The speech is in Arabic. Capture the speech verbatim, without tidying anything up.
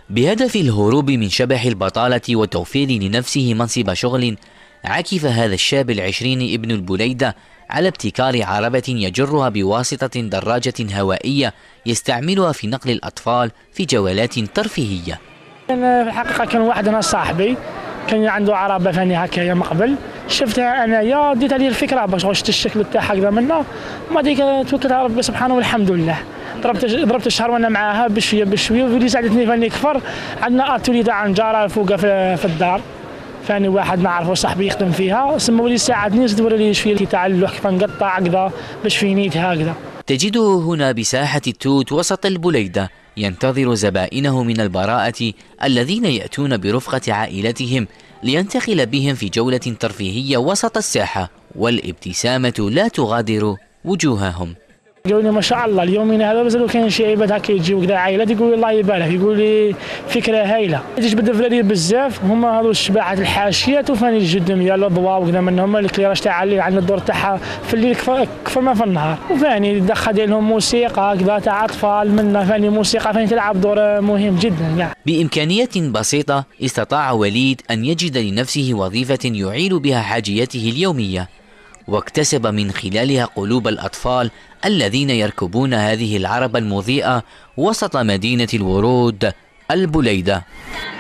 بهدف الهروب من شبح البطالة وتوفير لنفسه منصب شغل، عكف هذا الشاب العشرين ابن البليدة على ابتكار عربة يجرها بواسطة دراجة هوائية يستعملها في نقل الأطفال في جولات ترفيهية. أنا في الحقيقة كان واحد أنا صاحبي كان عنده عربة ثاني هكايا من قبل، شفتها أنايا ديت هذه الفكرة باش شفت الشكل تاعها هكذا منها، وما ديك توكلت على ربي سبحانه والحمد لله. ضربت ضربت الشهر وانا معاها بشويه بشويه، واللي ساعدتني فاني كفر عندنا اتولي تاع نجاره فوق في الدار، ثاني واحد نعرفه صاحبي يخدم فيها، سما ولي ساعدني زاد وراني شويه تاع اللوح كيف نقطع هكذا باش فينيت هكذا. تجده هنا بساحة التوت وسط البليدة ينتظر زبائنه من البراءة الذين يأتون برفقة عائلتهم لينتقل بهم في جولة ترفيهية وسط الساحة، والابتسامة لا تغادر وجوههم. يقول لي ما شاء الله اليومين هذا مازالوا كاين شي عباد هكا يجيو كذا عائلات يقول الله يبارك، يقول لي فكره هايله. تجبد في بزاف هما هذو الشباحات الحاشيات وفاني جدهم يا الاضواء وكذا منهم الكليراج تاع اللي عندنا الدور تاعها في الليل كفر ما في النهار، وفاني دخل لهم موسيقى كذا تاع اطفال منا، فاني موسيقى فاني تلعب دور مهم جدا يعني. بامكانيه بسيطه استطاع وليد ان يجد لنفسه وظيفه يعيل بها حاجيته اليوميه، واكتسب من خلالها قلوب الأطفال الذين يركبون هذه العربة المضيئة وسط مدينة الورود البليدة.